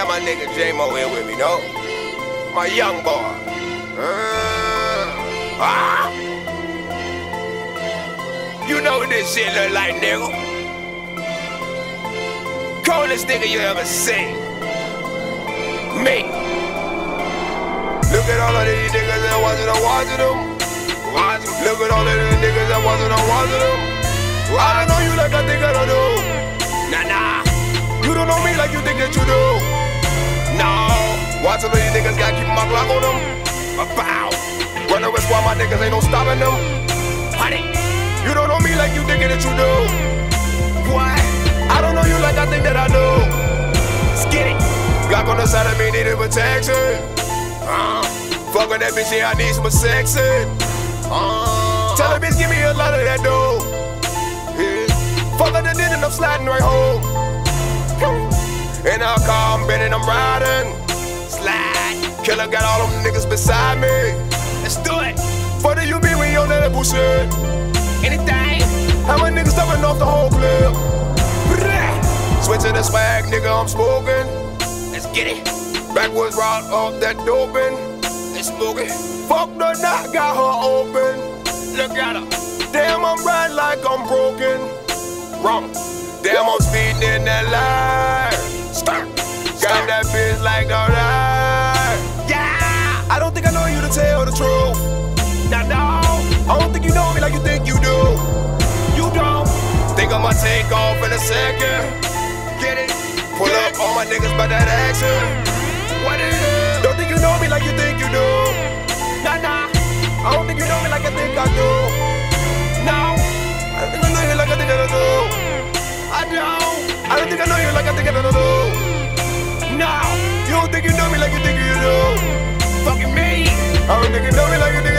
got my nigga J-Mo here with me, no? My young boy. You know what this shit look like, nigga. Coldest nigga you ever seen. Me. Look at all of these niggas that wasn't watching them. Look at all of these niggas that wasn't watching them. I don't know you like I think I don't know. Nah. You don't know me like you think that you do. No. Watch all of these niggas, gotta keep my Glock on them. Bow. Run the risk while my niggas ain't no stopping them. Honey. You don't know me like you thinking that you do. What? I don't know you like I think that I do. Let's get it. Glock on the side of me, needed protection. Fuck with that bitch, yeah, I need some section. Tell a bitch, give me a lot of that dough. Yeah. Fuck with the dick and I'm sliding right home. In our car, I'm bending, I'm riding. Slide. Killer got all them niggas beside me. Let's do it. Fuck the you be when you on that bullshit. Anything. How my niggas stopping off the whole clip? Switching the swag, nigga, I'm smoking. Let's get it. Backwards route off that doping. Let's smoke it. Fuck the knot, got her open. Look at her. Damn, I'm riding like I'm broken. Wrong. Damn, I'm speeding in that line. Got that bitch like the line. Yeah. I don't think I know you to tell the truth. No. I don't think you know me like you think you do. You don't. Think I'ma take off in a second. Get it? Pull up all my niggas by that action. What it is? Don't think you know me like you think you do. Nah. I don't think you know me like I think I do. No. I don't think I know you like I think I do. I don't think I know you like I think I do. No. You don't think you know me like you think you do. Fucking me. I don't think you know me like you think